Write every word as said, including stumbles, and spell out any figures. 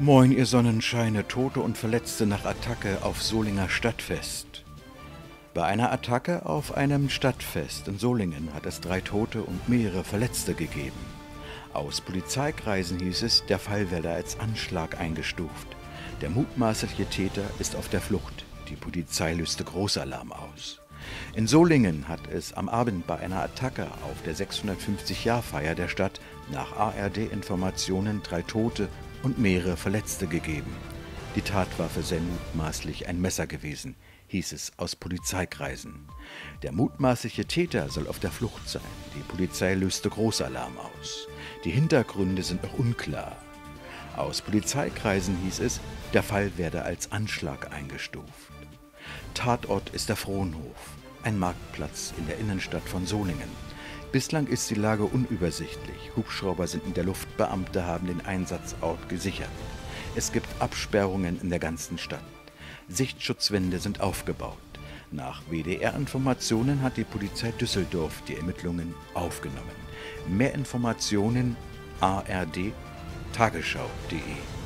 Moin, ihr Sonnenscheine, Tote und Verletzte nach Attacke auf Solinger Stadtfest. Bei einer Attacke auf einem Stadtfest in Solingen hat es drei Tote und mehrere Verletzte gegeben. Aus Polizeikreisen hieß es, der Fall werde als Anschlag eingestuft. Der mutmaßliche Täter ist auf der Flucht. Die Polizei löste Großalarm aus. In Solingen hat es am Abend bei einer Attacke auf der sechshundertfünfzig-Jahr-Feier der Stadt nach A R D-Informationen drei Tote und mehrere Verletzte gegeben. Die Tatwaffe sei mutmaßlich ein Messer gewesen, hieß es aus Polizeikreisen. Der mutmaßliche Täter soll auf der Flucht sein. Die Polizei löste Großalarm aus. Die Hintergründe sind noch unklar. Aus Polizeikreisen hieß es, der Fall werde als Anschlag eingestuft. Tatort ist der Frohnhof, ein Marktplatz in der Innenstadt von Solingen. Bislang ist die Lage unübersichtlich. Hubschrauber sind in der Luft, Beamte haben den Einsatzort gesichert. Es gibt Absperrungen in der ganzen Stadt. Sichtschutzwände sind aufgebaut. Nach W D R-Informationen hat die Polizei Düsseldorf die Ermittlungen aufgenommen. Mehr Informationen A R D Tagesschau punkt de